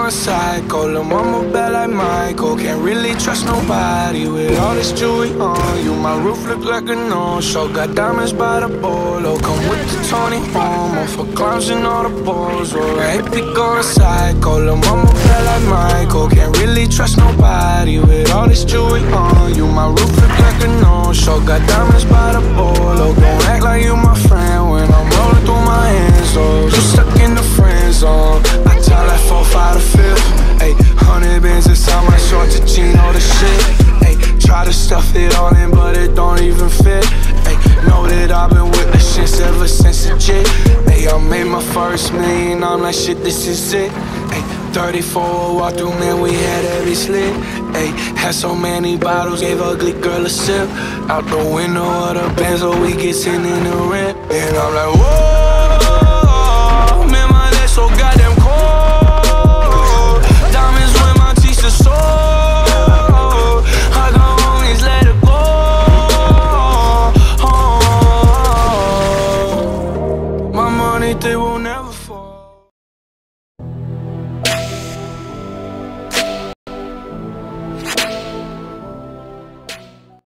going psycho. Lil' mama bad like Michael. Can't really trust nobody with all this jewelry on you. My roof look like a no-show. Got diamonds by the bolo. Come with the Tony Homo for clowns and all the balls. Or I ain't be going psycho. Lil' mama bad like Michael. Can't really trust nobody with all this jewelry on you. My roof look like a no-show. Got diamonds by the bolo. Gon' act like you my friend when I'm rolling through my hands. Oh, you stuck in the friend zone. I tell that 4-5 to 5th. Ayy, 100 bands inside my shorts, a jean, all the shit. Ayy, try to stuff it all in, but it don't even fit. Ayy, know that I've been with the shits ever since the jit. Ayy, I made my first million, I'm like, shit, this is it. Ayy, 34 walk through, man, we had every slit. Ayy, had so many bottles, gave ugly girl a sip. Out the window of the Benz, so we get sitting in the rent. And I'm like, whoa.